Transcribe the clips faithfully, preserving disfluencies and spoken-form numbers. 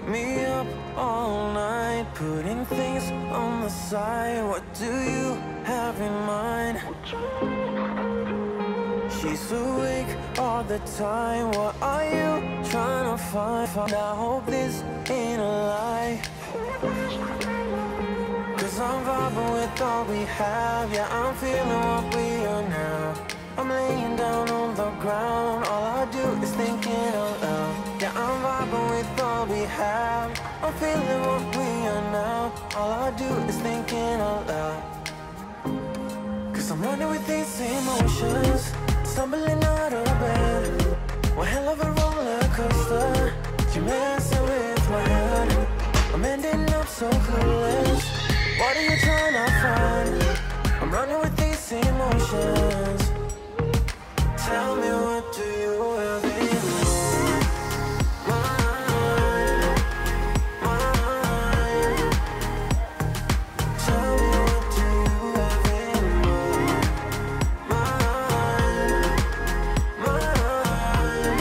me up all night, putting things on the side. What do you have in mind? She's awake all the time. What are you trying to find? I hope this ain't a lie, 'cause I'm vibing with all we have. Yeah, I'm feeling what we are now. I'm laying down on the ground. All I do is thinking out loud. Yeah, I'm vibing with all we have. I'm feeling what we are now. All I do is thinking out loud. 'Cause I'm running with these emotions, stumbling out of bed. One hell of a roller coaster. You're messing with my head. I'm ending up so clueless. What are you trying to find? I'm running with these emotions. Tell me, what do you have in mind? Mind. Tell me, what do you have in mind? Mind. Mind.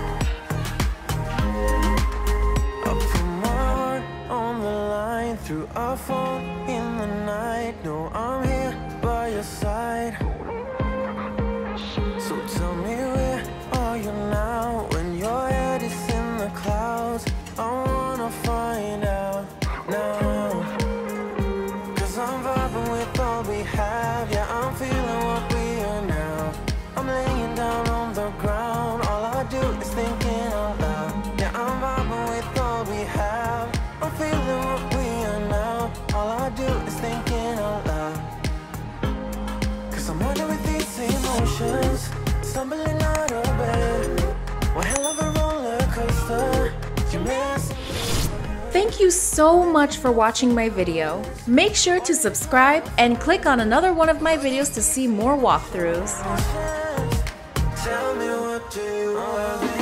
I put my heart on the line through our phone in the night. No, I'm here by your side. So tell me, where are you now? When your head is in the clouds, I wanna find out now. 'Cause I'm vibing with all we have. Yeah, I'm feeling what we are now. I'm laying down on the ground. All I do is thinking out loud. Yeah, I'm vibing with all we have. I'm feeling what we are now. All I do is thinking out loud. 'Cause I'm running with these emotions, stumbling out of bed. One hell of a roller coaster. You miss. Thank you so much for watching my video. Make sure to subscribe and click on another one of my videos to see more walkthroughs. Tell me, what do you have?